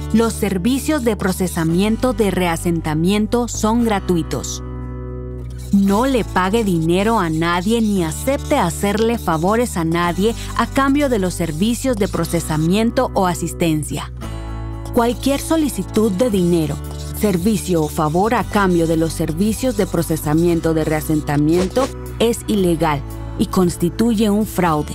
Los servicios de procesamiento de reasentamiento son gratuitos. No le pague dinero a nadie ni acepte hacerle favores a nadie a cambio de los servicios de procesamiento o asistencia. Cualquier solicitud de dinero, servicio o favor a cambio de los servicios de procesamiento de reasentamiento es ilegal y constituye un fraude.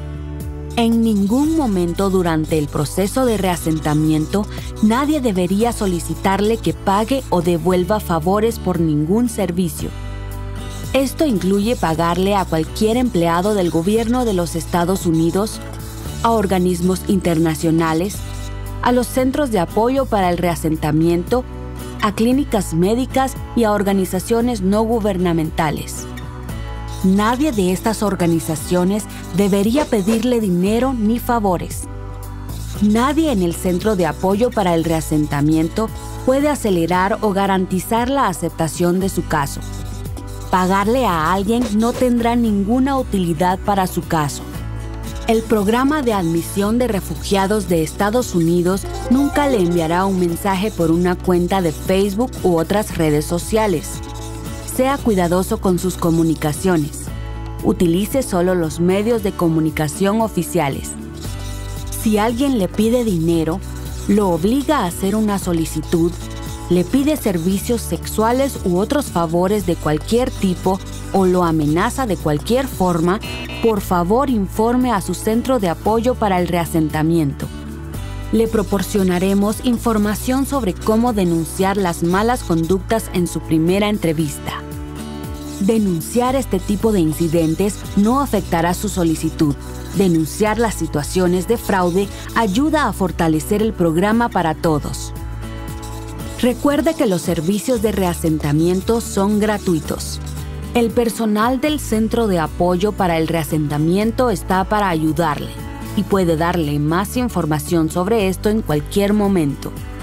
En ningún momento durante el proceso de reasentamiento, nadie debería solicitarle que pague o devuelva favores por ningún servicio. Esto incluye pagarle a cualquier empleado del gobierno de los Estados Unidos, a organismos internacionales, a los centros de apoyo para el reasentamiento, a clínicas médicas y a organizaciones no gubernamentales. Nadie de estas organizaciones debería pedirle dinero ni favores. Nadie en el Centro de Apoyo para el Reasentamiento puede acelerar o garantizar la aceptación de su caso. Pagarle a alguien no tendrá ninguna utilidad para su caso. El Programa de Admisión de Refugiados de Estados Unidos nunca le enviará un mensaje por una cuenta de Facebook u otras redes sociales. Sea cuidadoso con sus comunicaciones. Utilice solo los medios de comunicación oficiales. Si alguien le pide dinero, lo obliga a hacer una solicitud, le pide servicios sexuales u otros favores de cualquier tipo o lo amenaza de cualquier forma, por favor informe a su centro de apoyo para el reasentamiento. Le proporcionaremos información sobre cómo denunciar las malas conductas en su primera entrevista. Denunciar este tipo de incidentes no afectará su solicitud. Denunciar las situaciones de fraude ayuda a fortalecer el programa para todos. Recuerde que los servicios de reasentamiento son gratuitos. El personal del Centro de Apoyo para el Reasentamiento está para ayudarle y puede darle más información sobre esto en cualquier momento.